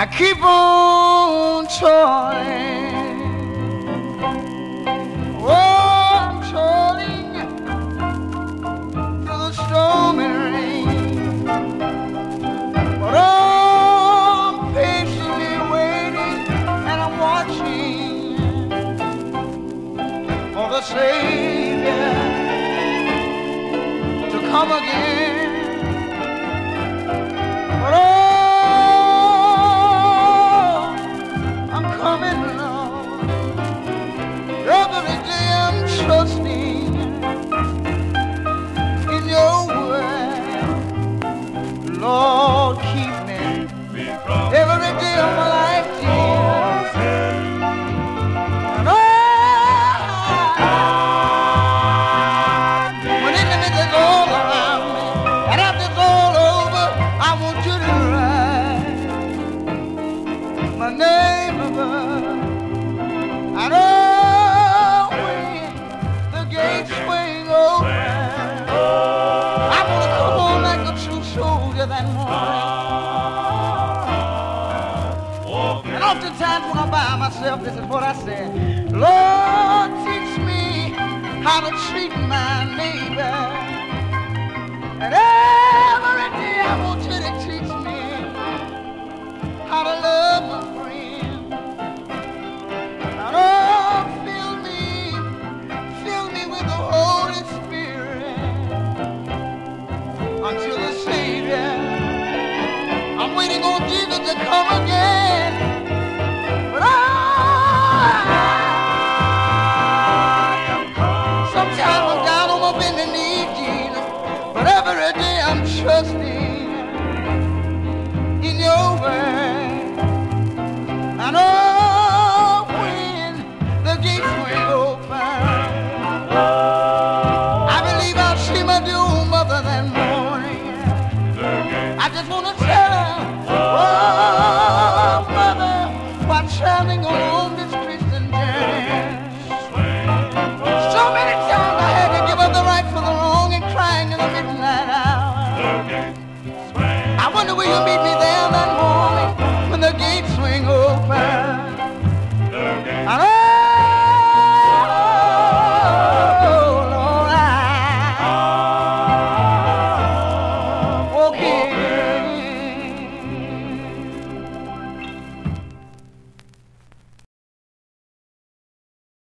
I keep on toiling. Oh, I'm toiling through the stormy rain. But oh, I'm patiently waiting and I'm watching for the Savior to come again. But oh, I'm coming, Lord. Every day I'm trusting in your word. Lord, keep me every day of my life, Jesus. And oh, when enemy is all around me, and after it's all over, I want you to write my name above. I know when the gates swing open, I want to come on like a true soldier that morning. And oftentimes when I'm by myself, this is what I say: Lord, teach me how to treat my neighbor. And every day I want you to teach me how to love my friend. And oh, fill me with the Holy Spirit until the Savior. I'm waiting on Jesus to come again. But sometimes I'm down on my bending knee, Jesus. But every day I'm trusting